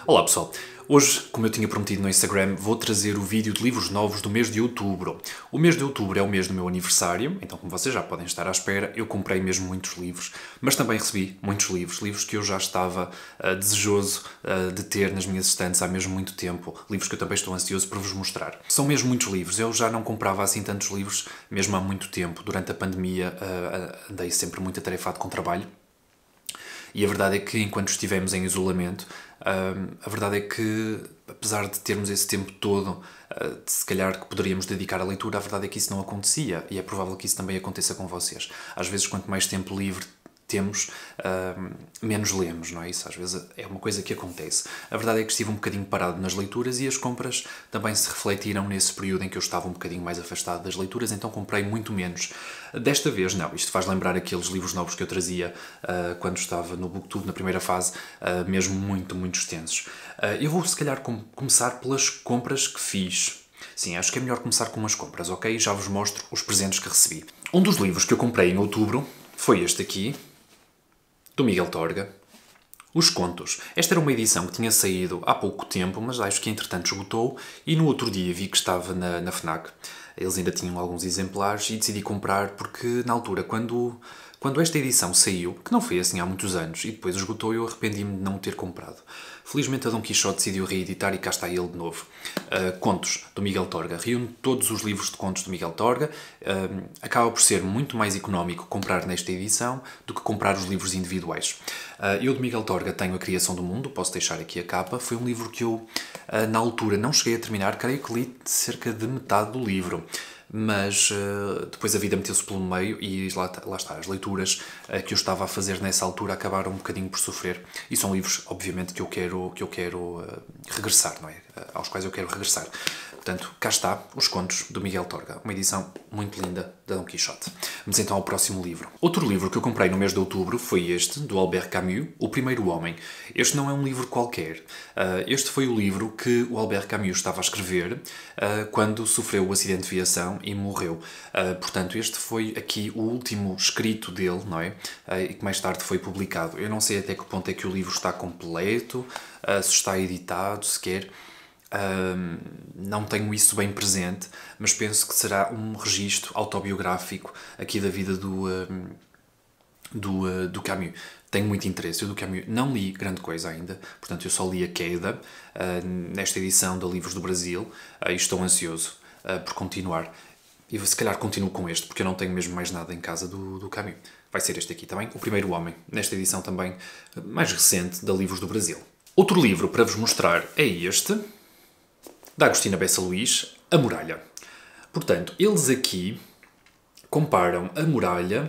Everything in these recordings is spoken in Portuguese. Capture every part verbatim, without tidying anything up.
Olá pessoal, hoje, como eu tinha prometido no Instagram, vou trazer o vídeo de livros novos do mês de outubro. O mês de outubro é o mês do meu aniversário, então como vocês já podem estar à espera, eu comprei mesmo muitos livros, mas também recebi muitos livros, livros que eu já estava uh, desejoso uh, de ter nas minhas estantes há mesmo muito tempo, livros que eu também estou ansioso por vos mostrar. São mesmo muitos livros, eu já não comprava assim tantos livros mesmo há muito tempo. Durante a pandemia uh, andei sempre muito atarefado com trabalho. E a verdade é que, enquanto estivemos em isolamento, a verdade é que, apesar de termos esse tempo todo, de se calhar que poderíamos dedicar à leitura, a verdade é que isso não acontecia. E é provável que isso também aconteça com vocês. Às vezes, quanto mais tempo livre temos, menos lemos, não é isso? Às vezes é uma coisa que acontece. A verdade é que estive um bocadinho parado nas leituras e as compras também se refletiram nesse período em que eu estava um bocadinho mais afastado das leituras, então comprei muito menos. Desta vez, não. Isto faz lembrar aqueles livros novos que eu trazia uh, quando estava no BookTube, na primeira fase, uh, mesmo muito, muito extensos. Uh, eu vou, se calhar, com começar pelas compras que fiz. Sim, acho que é melhor começar com umas compras, ok? Já vos mostro os presentes que recebi. Um dos livros que eu comprei em outubro foi este aqui, do Miguel Torga, Os Contos. Esta era uma edição que tinha saído há pouco tempo, mas acho que entretanto esgotou, e no outro dia vi que estava na, na FNAC. Eles ainda tinham alguns exemplares e decidi comprar porque, na altura, quando, quando esta edição saiu, que não foi assim há muitos anos, e depois esgotou, eu arrependi-me de não ter comprado. Felizmente a Dom Quixote decidiu reeditar e cá está ele de novo. Uh, Contos, do Miguel Torga. Reúne todos os livros de contos do Miguel Torga. Uh, acaba por ser muito mais económico comprar nesta edição do que comprar os livros individuais. Uh, eu, de Miguel Torga, tenho A Criação do Mundo, posso deixar aqui a capa. Foi um livro que eu, uh, na altura, não cheguei a terminar, creio que li cerca de metade do livro. Mas uh, depois a vida meteu-se pelo meio e lá, lá está, as leituras uh, que eu estava a fazer nessa altura acabaram um bocadinho por sofrer. E são livros, obviamente, que eu quero, que eu quero uh, regressar, não é? Uh, aos quais eu quero regressar. Portanto, cá está, Os Contos, do Miguel Torga. Uma edição muito linda da Dom Quixote. Vamos então ao próximo livro. Outro livro que eu comprei no mês de outubro foi este, do Albert Camus, O Primeiro Homem. Este não é um livro qualquer. Uh, este foi o livro que o Albert Camus estava a escrever uh, quando sofreu o acidente de viação e morreu. Uh, portanto, este foi aqui o último escrito dele, não é? Uh, e que mais tarde foi publicado. Eu não sei até que ponto é que o livro está completo, uh, se está editado sequer. Uh, não tenho isso bem presente, mas penso que será um registro autobiográfico aqui da vida do, uh, do, uh, do Camus. Tenho muito interesse. Eu do Camus não li grande coisa ainda, portanto eu só li A Queda uh, nesta edição da Livros do Brasil uh, e estou ansioso uh, por continuar. E se calhar continuo com este, porque eu não tenho mesmo mais nada em casa do, do Camus. Vai ser este aqui também, O Primeiro Homem, nesta edição também mais recente da Livros do Brasil. Outro livro para vos mostrar é este, da Agostina Bessa Luís, A Muralha. Portanto, eles aqui comparam a Muralha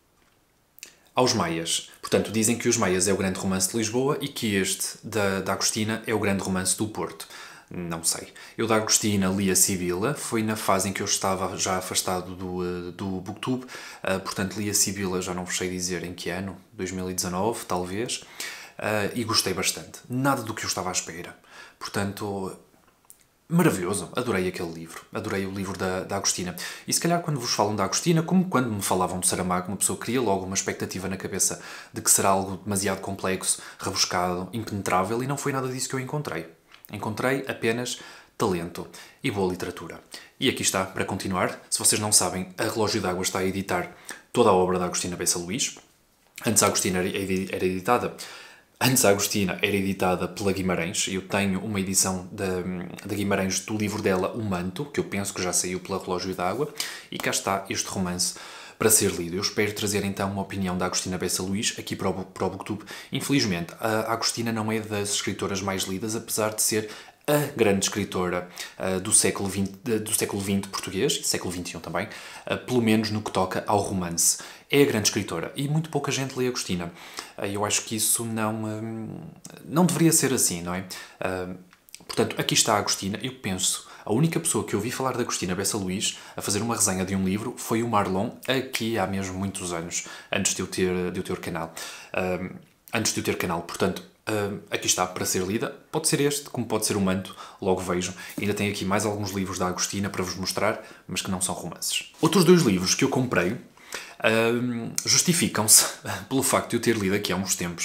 aos Maias. Portanto, dizem que Os Maias é o grande romance de Lisboa e que este, da, da Agostina, é o grande romance do Porto. Não sei. Eu da Agostina li a Sibila, foi na fase em que eu estava já afastado do, do BookTube, uh, portanto li a Sibila, já não vos sei dizer em que ano, dois mil e dezanove, talvez, uh, e gostei bastante. Nada do que eu estava à espera. Portanto, maravilhoso. Adorei aquele livro. Adorei o livro da, da Agostina. E se calhar quando vos falam da Agostina, como quando me falavam de Saramago, uma pessoa cria logo uma expectativa na cabeça de que será algo demasiado complexo, rebuscado, impenetrável, e não foi nada disso que eu encontrei. Encontrei apenas talento e boa literatura. E aqui está, para continuar. Se vocês não sabem, a Relógio d'Água está a editar toda a obra da Agostina Bessa Luís. Antes a Agostina era era editada... Antes a Agostina era editada pela Guimarães. Eu tenho uma edição da, da Guimarães do livro dela, O Manto, que eu penso que já saiu pela Relógio d'Água. E cá está este romance para ser lido. Eu espero trazer então uma opinião da Agostina Bessa Luís aqui para o, para o BookTube. Infelizmente, a Agostina não é das escritoras mais lidas, apesar de ser a grande escritora uh, do século vinte, uh, do século vinte português, e século vinte e um também, uh, pelo menos no que toca ao romance. É a grande escritora e muito pouca gente lê Agostina. Uh, eu acho que isso não, uh, não deveria ser assim, não é? Uh, portanto, aqui está a Agostina. Eu penso, a única pessoa que eu ouvi falar da Agostina Bessa Luís a fazer uma resenha de um livro foi o Marlon, aqui há mesmo muitos anos, antes de eu ter, de eu ter canal. Uh, antes de eu ter canal, portanto, Uh, aqui está, para ser lida. Pode ser este, como pode ser o Manto, logo vejo. Ainda tenho aqui mais alguns livros da Agostina para vos mostrar, mas que não são romances. Outros dois livros que eu comprei uh, justificam-se pelo facto de eu ter lido aqui há uns tempos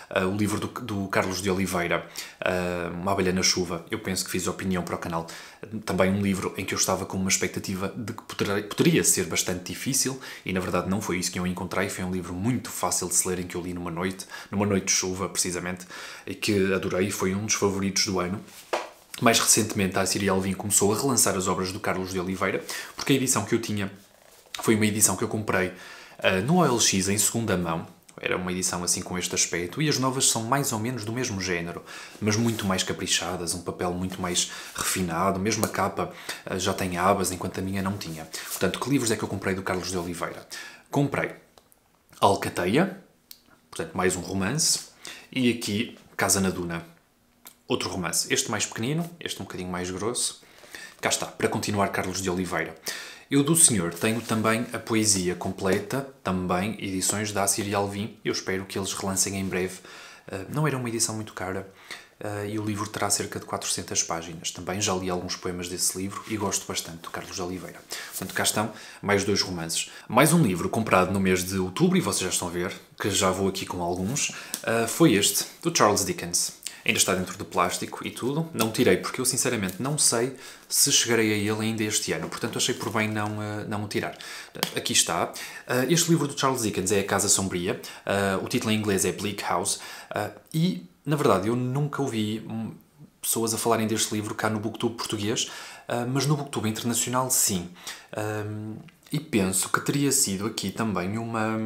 Uh, o livro do, do Carlos de Oliveira, uh, Uma Abelha na Chuva, eu penso que fiz opinião para o canal. Também um livro em que eu estava com uma expectativa de que poderia, poderia ser bastante difícil, e na verdade não foi isso que eu encontrei. Foi um livro muito fácil de se ler, em que eu li numa noite, numa noite de chuva, precisamente, e que adorei, foi um dos favoritos do ano. Mais recentemente, a Síria Alvim começou a relançar as obras do Carlos de Oliveira, porque a edição que eu tinha foi uma edição que eu comprei uh, no O L X em segunda mão. Era uma edição assim com este aspecto, e as novas são mais ou menos do mesmo género, mas muito mais caprichadas, um papel muito mais refinado, mesmo a capa uh, já tem abas, enquanto a minha não tinha. Portanto, que livros é que eu comprei do Carlos de Oliveira? Comprei Alcateia, portanto mais um romance, e aqui Casa na Duna, outro romance. Este mais pequenino, este um bocadinho mais grosso. Cá está, para continuar, Carlos de Oliveira. Eu do senhor tenho também a poesia completa, também edições da Síria Alvim. Eu espero que eles relancem em breve. Uh, não era uma edição muito cara uh, e o livro terá cerca de quatrocentas páginas. Também já li alguns poemas desse livro e gosto bastante do Carlos de Oliveira. Portanto, cá estão mais dois romances. Mais um livro comprado no mês de outubro, e vocês já estão a ver, que já vou aqui com alguns, uh, foi este, do Charles Dickens. Ainda está dentro de plástico e tudo. Não tirei, porque eu sinceramente não sei se chegarei a ele ainda este ano. Portanto, achei por bem não, uh, não o tirar. Aqui está. Uh, este livro do Charles Dickens é A Casa Sombria. Uh, o título em inglês é Bleak House. Uh, e, na verdade, eu nunca ouvi hum, pessoas a falarem deste livro cá no BookTube português, uh, mas no BookTube internacional, sim. Uh, e penso que teria sido aqui também uma,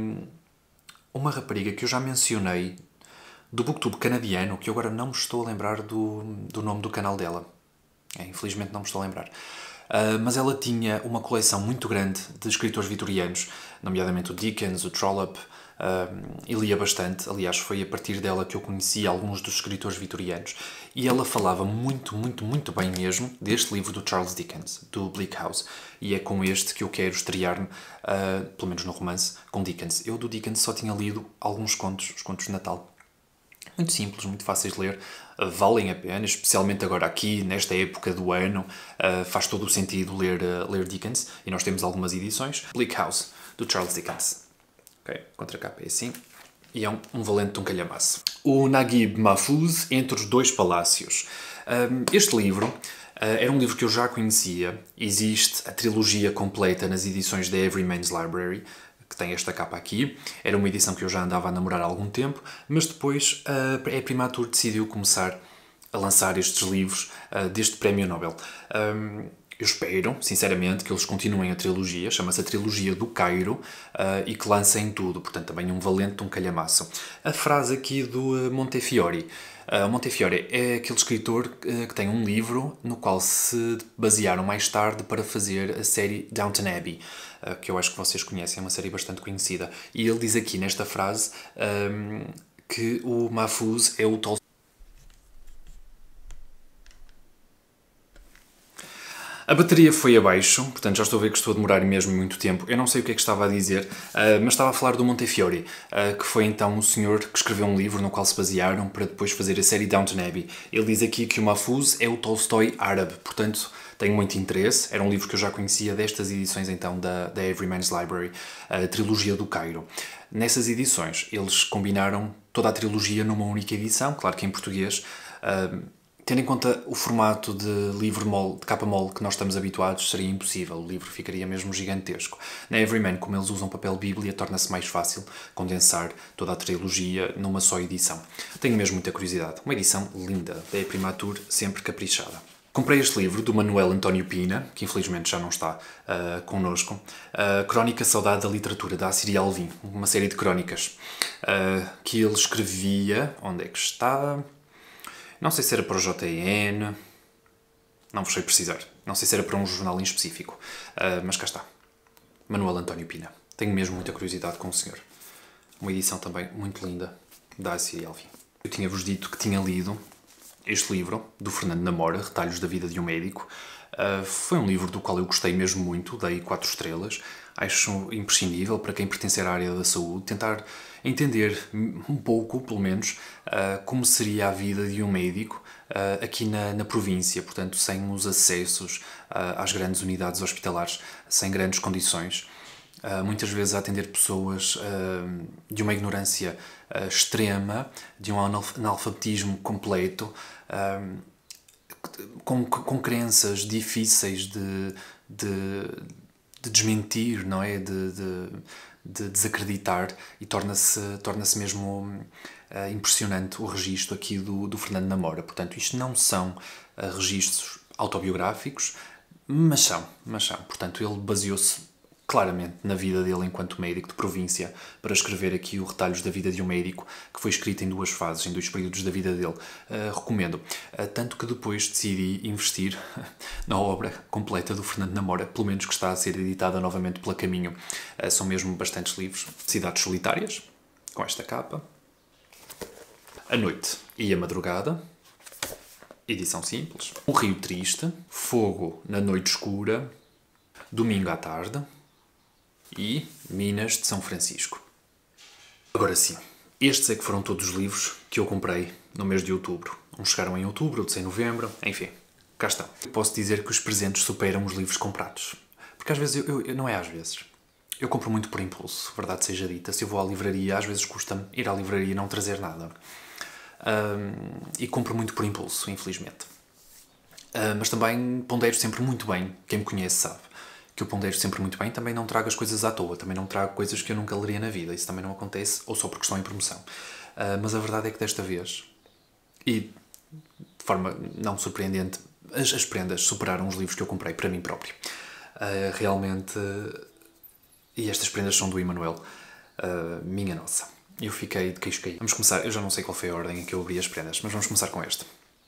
uma rapariga que eu já mencionei do BookTube canadiano, que eu agora não me estou a lembrar do, do nome do canal dela. É, infelizmente não me estou a lembrar. Uh, mas ela tinha uma coleção muito grande de escritores vitorianos, nomeadamente o Dickens, o Trollope, uh, e lia bastante. Aliás, foi a partir dela que eu conheci alguns dos escritores vitorianos. E ela falava muito, muito, muito bem mesmo deste livro do Charles Dickens, do Bleak House. E é com este que eu quero estrear-me, uh, pelo menos no romance, com Dickens. Eu do Dickens só tinha lido alguns contos, os contos de Natal. Muito simples, muito fáceis de ler, uh, valem a pena, especialmente agora aqui, nesta época do ano, uh, faz todo o sentido ler, uh, ler Dickens, e nós temos algumas edições. Bleak House, do Charles Dickens. Ok, contracapa é assim, e é um, um valente de um calhamaço. O Naguib Mahfouz, Entre os Dois Palácios. Um, este livro uh, era um livro que eu já conhecia. Existe a trilogia completa nas edições da Everyman's Library, que tem esta capa aqui. Era uma edição que eu já andava a namorar há algum tempo, mas depois a Primatur decidiu começar a lançar estes livros uh, deste Prémio Nobel. Um, eu espero, sinceramente, que eles continuem a trilogia, chama-se a Trilogia do Cairo, uh, e que lancem tudo, portanto também um valente, um calhamaço. A frase aqui do uh, Montefiore. Uh, Montefiore é aquele escritor uh, que tem um livro no qual se basearam mais tarde para fazer a série Downton Abbey, uh, que eu acho que vocês conhecem, é uma série bastante conhecida. E ele diz aqui nesta frase um, que o Mahfouz é o Tolstói. A bateria foi abaixo, portanto já estou a ver que estou a demorar mesmo muito tempo. Eu não sei o que é que estava a dizer, uh, mas estava a falar do Montefiore, uh, que foi então um senhor que escreveu um livro no qual se basearam para depois fazer a série Downton Abbey. Ele diz aqui que o Mahfouz é o Tolstói árabe, portanto tenho muito interesse. Era um livro que eu já conhecia destas edições então da, da Everyman's Library, a Trilogia do Cairo. Nessas edições eles combinaram toda a trilogia numa única edição, claro que em português. Uh, Tendo em conta o formato de livro mole, de capa mole que nós estamos habituados, seria impossível. O livro ficaria mesmo gigantesco. Na Everyman, como eles usam papel bíblia, torna-se mais fácil condensar toda a trilogia numa só edição. Tenho mesmo muita curiosidade. Uma edição linda, da Primatur, sempre caprichada. Comprei este livro do Manuel António Pina, que infelizmente já não está uh, connosco, uh, Crónica Saudade da Literatura, da Síria Alvim, uma série de crónicas uh, que ele escrevia. Onde é que está? Não sei se era para o J N, não vos sei precisar. Não sei se era para um jornal em específico, uh, mas cá está. Manuel António Pina. Tenho mesmo muita curiosidade com o senhor. Uma edição também muito linda da Síria Alvim. Eu tinha-vos dito que tinha lido este livro, do Fernando Namora, Retalhos da Vida de um Médico. Uh, foi um livro do qual eu gostei mesmo muito, dei quatro estrelas. Acho imprescindível para quem pertencer à área da saúde tentar entender um pouco, pelo menos, uh, como seria a vida de um médico uh, aqui na, na província, portanto, sem os acessos uh, às grandes unidades hospitalares, sem grandes condições. uh, muitas vezes a atender pessoas uh, de uma ignorância uh, extrema, de um analfabetismo completo, uh, com, com crenças difíceis de, de, de desmentir, não é? De, de, de desacreditar, e torna-se torna-se mesmo uh, impressionante o registro aqui do, do Fernando Namora. Portanto, isto não são uh, registros autobiográficos, mas são, mas são. Portanto, ele baseou-se claramente na vida dele enquanto médico de província para escrever aqui o Retalhos da Vida de um Médico, que foi escrito em duas fases, em dois períodos da vida dele. Uh, recomendo. Uh, tanto que depois decidi investir na obra completa do Fernando Namora, pelo menos que está a ser editada novamente pela Caminho. Uh, são mesmo bastantes livros. Cidades Solitárias, com esta capa. A Noite e a Madrugada, edição simples. O Rio Triste, Fogo na Noite Escura, Domingo à Tarde e Minas de São Francisco. Agora sim, estes é que foram todos os livros que eu comprei no mês de outubro. Uns chegaram em outubro, outros em novembro, enfim, cá estão. Posso dizer que os presentes superam os livros comprados. Porque às vezes, eu, eu, eu não é às vezes, eu compro muito por impulso, verdade seja dita. Se eu vou à livraria, às vezes custa-me ir à livraria e não trazer nada. Um, e compro muito por impulso, infelizmente. Uh, mas também pondero sempre muito bem, quem me conhece sabe que eu pondero sempre muito bem, também não trago as coisas à toa, também não trago coisas que eu nunca leria na vida, isso também não acontece, ou só porque estão em promoção. Uh, mas a verdade é que desta vez, e de forma não surpreendente, as, as prendas superaram os livros que eu comprei para mim próprio. Uh, realmente, uh, e estas prendas são do Emanuel, uh, minha nossa. Eu fiquei de queixo caído. Vamos começar, eu já não sei qual foi a ordem em que eu abri as prendas, mas vamos começar com esta.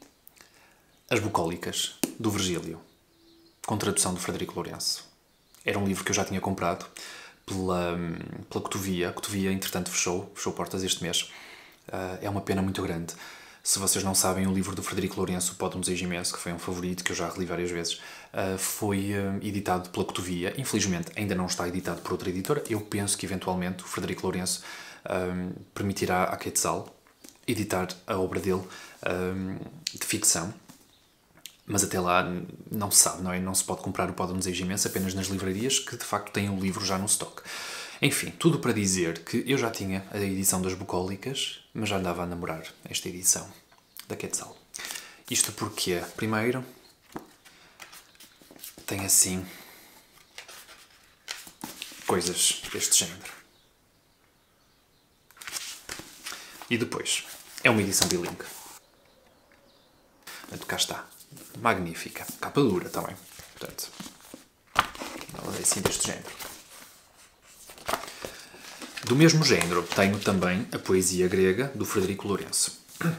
As Bucólicas, do Virgílio, com tradução do Frederico Lourenço. Era um livro que eu já tinha comprado pela, pela Cotovia. A Cotovia, entretanto, fechou, fechou portas este mês. Uh, é uma pena muito grande. Se vocês não sabem, o livro do Frederico Lourenço, O Pó de um Desejo Imenso, que foi um favorito, que eu já reli várias vezes, uh, foi uh, editado pela Cotovia. Infelizmente, ainda não está editado por outra editora. Eu penso que, eventualmente, o Frederico Lourenço um, permitirá à Quetzal editar a obra dele um, de ficção. Mas até lá não se sabe, não é? Não se pode comprar O Pó de um Desejo Imenso apenas nas livrarias, que de facto têm o livro já no stock. Enfim, tudo para dizer que eu já tinha a edição das Bucólicas, mas já andava a namorar esta edição da Quetzal. Isto porque, primeiro, tem assim coisas deste género. E depois, é uma edição bilingue. Portanto, cá está. Magnífica. Capa dura também. Portanto, ela é assim deste género. Do mesmo género, tenho também a Poesia Grega, do Frederico Lourenço.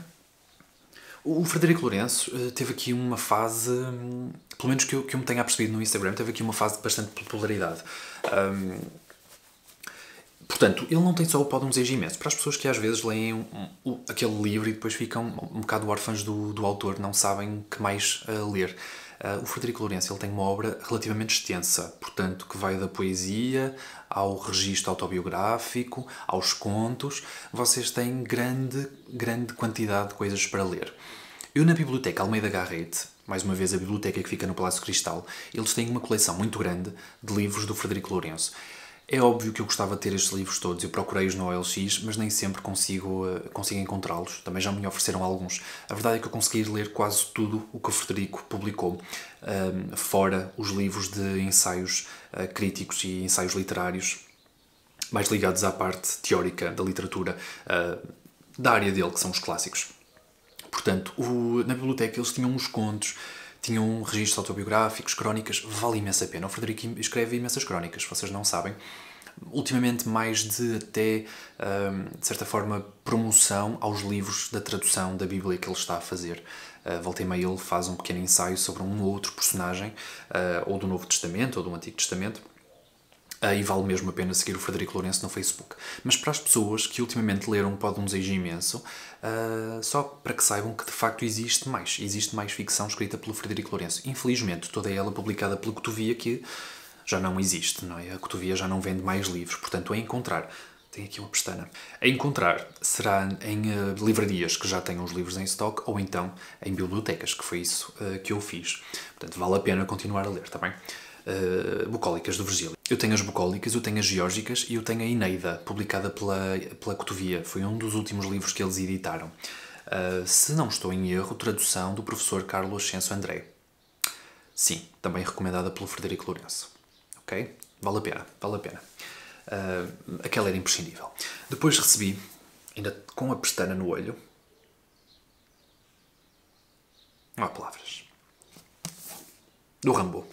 O Frederico Lourenço teve aqui uma fase, pelo menos que eu, que eu me tenha percebido no Instagram, teve aqui uma fase de bastante popularidade. Um, Portanto, ele não tem só O Pó de um Desejo Imenso. Para as pessoas que às vezes leem um, um, aquele livro e depois ficam um bocado órfãs do, do autor, não sabem o que mais uh, ler. Uh, o Frederico Lourenço ele tem uma obra relativamente extensa, portanto, que vai da poesia ao registro autobiográfico, aos contos. Vocês têm grande, grande quantidade de coisas para ler. Eu, na Biblioteca Almeida Garrett, mais uma vez a biblioteca que fica no Palácio Cristal, eles têm uma coleção muito grande de livros do Frederico Lourenço. É óbvio que eu gostava de ter estes livros todos, eu procurei-os no O L X, mas nem sempre consigo, uh, consigo encontrá-los. Também já me ofereceram alguns. A verdade é que eu consegui ler quase tudo o que o Frederico publicou, uh, fora os livros de ensaios uh, críticos e ensaios literários, mais ligados à parte teórica da literatura, uh, da área dele, que são os clássicos. Portanto, o, na biblioteca eles tinham uns contos, tinham registros autobiográficos, crónicas, vale imenso a pena. O Frederico escreve imensas crónicas, vocês não sabem. Ultimamente mais de até, de certa forma, promoção aos livros da tradução da Bíblia que ele está a fazer. Volta e meia ele faz um pequeno ensaio sobre um ou outro personagem, ou do Novo Testamento, ou do Antigo Testamento, e vale mesmo a pena seguir o Frederico Lourenço no Facebook. Mas para as pessoas que ultimamente leram O Pó de um Desejo Imenso, uh, só para que saibam que de facto existe mais. Existe mais ficção escrita pelo Frederico Lourenço. Infelizmente, toda ela publicada pela Cotovia, que já não existe, não é? A Cotovia já não vende mais livros. Portanto, a encontrar... Tem aqui uma pestana. A encontrar será em uh, livrarias que já tenham os livros em stock, ou então em bibliotecas, que foi isso uh, que eu fiz. Portanto, vale a pena continuar a ler, está bem? Uh, Bucólicas, do Virgílio. Eu tenho as bucólicas, eu tenho as geórgicas e eu tenho a Eneida, publicada pela, pela Cotovia. Foi um dos últimos livros que eles editaram. Uh, se não estou em erro, tradução do professor Carlos Ascenso André. Sim, também recomendada pelo Frederico Lourenço. Ok? Vale a pena, vale a pena. Uh, aquela era imprescindível. Depois recebi, ainda com a pestana no olho, não há palavras, do Rambo.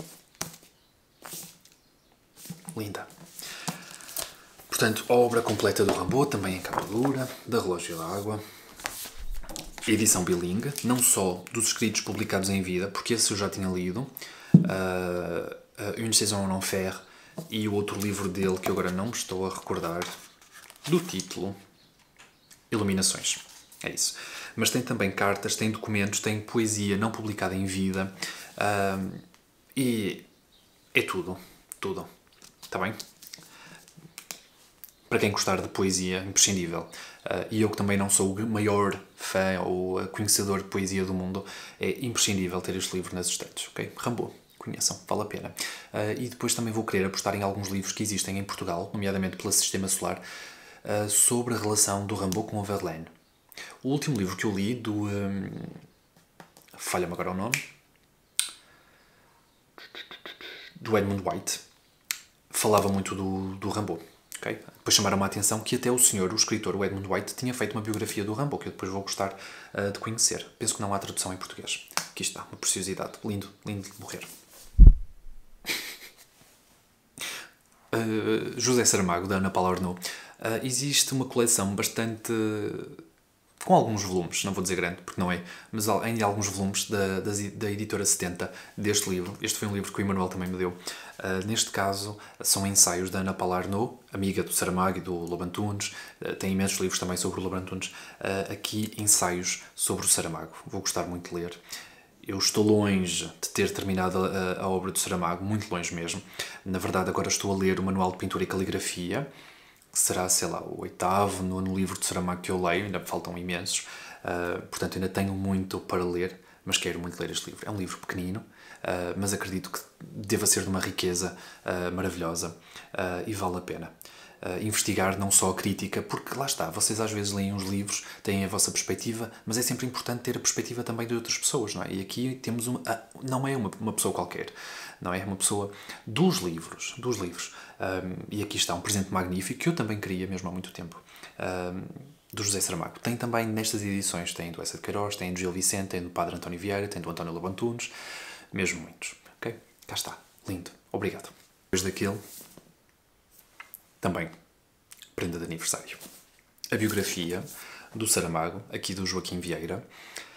Linda. Portanto, a obra completa do Rambo, também em capa dura, da Relógio d'Água. Edição bilingue, não só dos escritos publicados em vida, porque esse eu já tinha lido, uh, uh, Une Saison en Enfer, e o outro livro dele, que eu agora não me estou a recordar do título, Iluminações. É isso. Mas tem também cartas, tem documentos, tem poesia não publicada em vida, uh, e é tudo, tudo. Está bem? Para quem gostar de poesia, imprescindível. Uh, e eu que também não sou o maior fã ou conhecedor de poesia do mundo, é imprescindível ter este livro nas estantes, ok? Rambo, conheçam, vale a pena. Uh, e depois também vou querer apostar em alguns livros que existem em Portugal, nomeadamente pelo Sistema Solar, uh, sobre a relação do Rambo com o Verlaine. O último livro que eu li, do... Um, falha-me agora o nome. Do Edmund White. Falava muito do, do Rambo. Okay? Depois chamaram-me a atenção que até o senhor, o escritor, o Edmund White, tinha feito uma biografia do Rambo, que eu depois vou gostar uh, de conhecer. Penso que não há tradução em português. Aqui está, uma preciosidade. Lindo, lindo de morrer. Uh, José Saramago, da Ana Paula Arnaud. Uh, existe uma coleção bastante... com alguns volumes, não vou dizer grande, porque não é, mas ainda há alguns volumes da, da, da editora setenta deste livro. Este foi um livro que o Emanuel também me deu. Uh, neste caso, são ensaios da Ana Paula Arnaud, amiga do Saramago e do Lobo Antunes. Uh, tem imensos livros também sobre o Lobo Antunes. Uh, aqui, ensaios sobre o Saramago. Vou gostar muito de ler. Eu estou longe de ter terminado a, a obra do Saramago, muito longe mesmo. Na verdade, agora estou a ler o Manual de Pintura e Caligrafia, que será, sei lá, o oitavo, nono livro de Saramago que eu leio, ainda me faltam imensos, uh, portanto ainda tenho muito para ler, mas quero muito ler este livro. É um livro pequenino, uh, mas acredito que deva ser de uma riqueza uh, maravilhosa uh, e vale a pena. Uh, investigar não só a crítica, porque lá está, vocês às vezes leem uns livros, têm a vossa perspectiva, mas é sempre importante ter a perspectiva também de outras pessoas, não é? E aqui temos uma, uh, não é uma, uma pessoa qualquer, não é? É uma pessoa dos livros, dos livros. Um, e aqui está um presente magnífico que eu também queria mesmo há muito tempo, um, do José Saramago. Tem também nestas edições, tem do Essa de Queiroz, tem do Gil Vicente, tem do Padre António Vieira, tem do António Lobo Antunes, mesmo muitos, ok? Cá está, lindo, obrigado. Depois daquele, também, prenda de aniversário. A biografia do Saramago, aqui do Joaquim Vieira,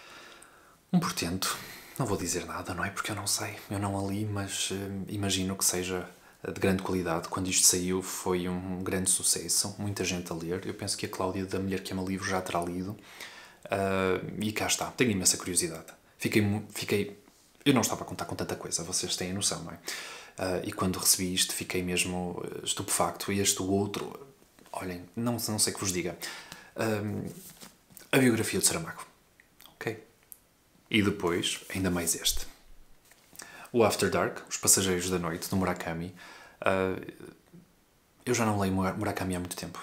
um portento, não vou dizer nada, não é? Porque eu não sei, eu não a li, mas uh, imagino que seja de grande qualidade. Quando isto saiu foi um grande sucesso, muita gente a ler. Eu penso que a Cláudia da Mulher que Ama Livro já terá lido. Uh, e cá está, tenho imensa curiosidade. Fiquei, fiquei... Eu não estava a contar com tanta coisa, vocês têm a noção, não é? Uh, e quando recebi isto fiquei mesmo estupefacto. E este o outro, olhem, não, não sei o que vos diga. Uh, a biografia de Saramago. Ok? E depois, ainda mais este. O After Dark, Os Passageiros da Noite, do Murakami. Uh, eu já não leio Murakami há muito tempo.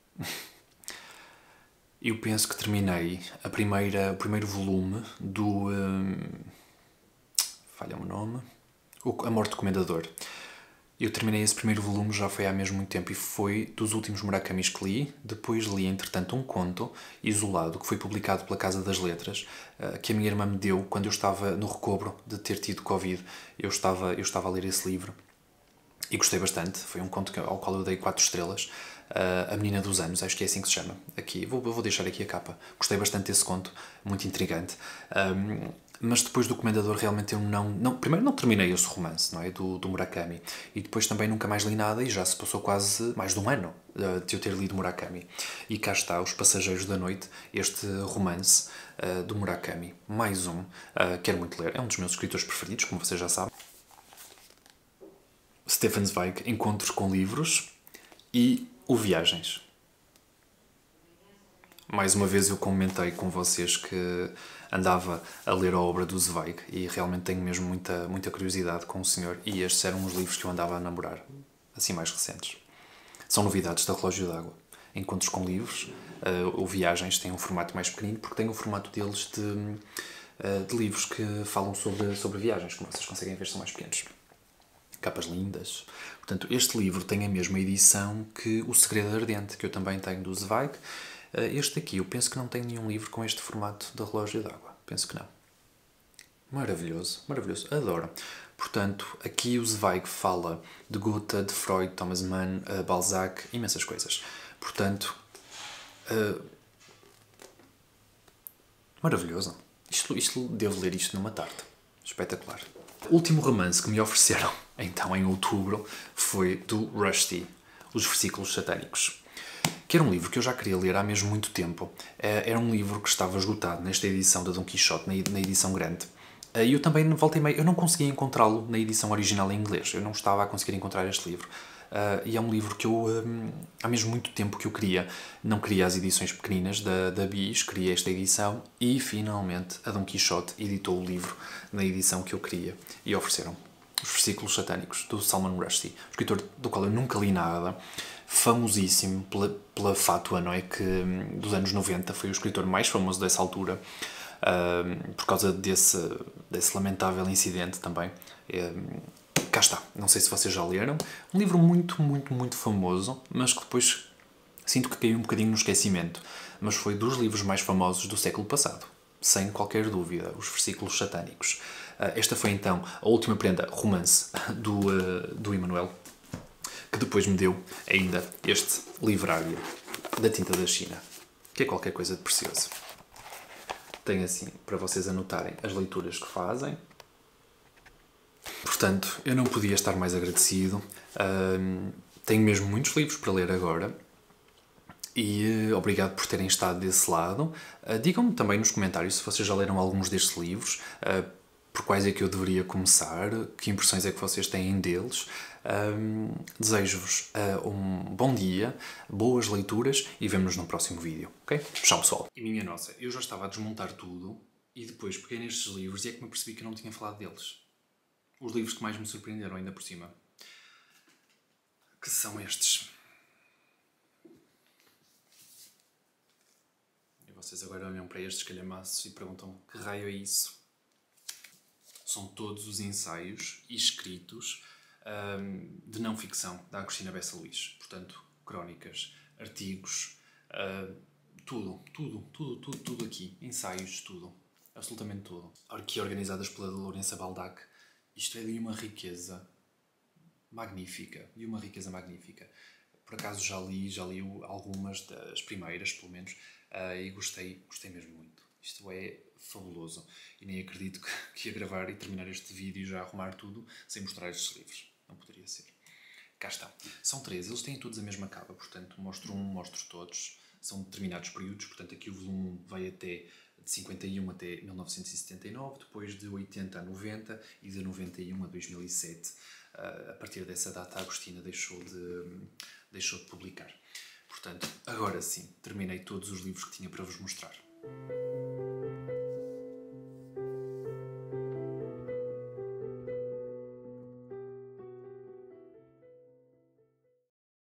Eu penso que terminei a primeira, o primeiro volume do... Um, falha-me o nome. O A Morte do Comendador. Eu terminei esse primeiro volume já foi há mesmo muito tempo e foi dos últimos Murakamis que li. Depois li, entretanto, um conto isolado que foi publicado pela Casa das Letras, que a minha irmã me deu quando eu estava no recobro de ter tido Covid. Eu estava, eu estava a ler esse livro e gostei bastante. Foi um conto ao qual eu dei quatro estrelas. A Menina dos Anos, acho que é assim que se chama. Aqui, vou, vou deixar aqui a capa. Gostei bastante desse conto, muito intrigante. Um, mas depois do Comendador realmente eu não, não... Primeiro não terminei esse romance, não é? Do, do Murakami. E depois também nunca mais li nada e já se passou quase mais de um ano uh, de eu ter lido Murakami. E cá está, Os Passageiros da Noite, este romance uh, do Murakami. Mais um, uh, quero muito ler. É um dos meus escritores preferidos, como vocês já sabem. Stefan Zweig, Encontros com Livros e o Viagens. Mais uma vez eu comentei com vocês que andava a ler a obra do Zweig e realmente tenho mesmo muita, muita curiosidade com o senhor, e estes eram os livros que eu andava a namorar, assim mais recentes. São novidades da Relógio d'Água. Encontros com livros uh, ou viagens têm um formato mais pequenino porque têm o formato deles de, uh, de livros que falam sobre, sobre viagens, como vocês conseguem ver, são mais pequenos. Capas lindas. Portanto, este livro tem a mesma edição que O Segredo Ardente, que eu também tenho do Zweig. Este aqui, eu penso que não tem nenhum livro com este formato da Relógio d'Água. Penso que não. Maravilhoso, maravilhoso. Adoro. Portanto, aqui o Zweig fala de Goethe, de Freud, Thomas Mann, Balzac, imensas coisas. Portanto, uh, maravilhoso. Isto, isto, devo ler isto numa tarde. Espetacular. O último romance que me ofereceram, então, em outubro, foi do Rushdie, Os Versículos Satânicos, que era um livro que eu já queria ler há mesmo muito tempo. Era um livro que estava esgotado nesta edição da Dom Quixote, na edição grande. E eu também, volta e meia, eu não conseguia encontrá-lo na edição original em inglês. Eu não estava a conseguir encontrar este livro. E é um livro que eu, há mesmo muito tempo que eu queria. Não queria as edições pequeninas da, da Bis, queria esta edição. E, finalmente, a Dom Quixote editou o livro na edição que eu queria. E ofereceram Os Versículos Satânicos, do Salman Rushdie, escritor do qual eu nunca li nada. Famosíssimo pela, pela fátua, não é? Que dos anos noventa foi o escritor mais famoso dessa altura, uh, por causa desse, desse lamentável incidente também. Uh, cá está, não sei se vocês já leram. Um livro muito, muito, muito famoso, mas que depois sinto que caiu um bocadinho no esquecimento. Mas foi dos livros mais famosos do século passado, sem qualquer dúvida, Os Versículos Satânicos. Uh, esta foi então a última prenda romance do, uh, do Emanuel, que depois me deu ainda este livrário da tinta da China, que é qualquer coisa de precioso. Tem assim, para vocês anotarem as leituras que fazem. Portanto, eu não podia estar mais agradecido. Uh, tenho mesmo muitos livros para ler agora. E uh, obrigado por terem estado desse lado. Uh, digam-me também nos comentários se vocês já leram alguns destes livros, uh, por quais é que eu deveria começar, que impressões é que vocês têm deles. Um, desejo-vos uh, um bom dia, boas leituras e vemo-nos no próximo vídeo, ok? Tchau, pessoal! E minha nossa, eu já estava a desmontar tudo e depois peguei nestes livros e é que me apercebi que eu não tinha falado deles. Os livros que mais me surpreenderam ainda por cima. Que são estes. E vocês agora olham para estes calhamaços e perguntam: que raio é isso? São todos os ensaios escritos um, de não-ficção da Agostina Bessa Luís. Portanto, crónicas, artigos, uh, tudo, tudo, tudo, tudo, tudo aqui. Ensaios, tudo. Absolutamente tudo. Aqui organizadas pela Lourença Baldac. Isto é de uma riqueza magnífica. De uma riqueza magnífica. Por acaso já li, já li algumas das primeiras, pelo menos, uh, e gostei, gostei mesmo muito. Isto é fabuloso. E nem acredito que ia gravar e terminar este vídeo e já arrumar tudo sem mostrar estes livros. Não poderia ser. Cá está. São três. Eles têm todos a mesma capa. Portanto, mostro um, mostro todos. São determinados períodos. Portanto, aqui o volume um vai até de cinquenta e um até mil novecentos e setenta e nove. Depois de oitenta a noventa e de noventa e um a dois mil e sete. Uh, a partir dessa data, a Agostina deixou de, deixou de publicar. Portanto, agora sim, terminei todos os livros que tinha para vos mostrar.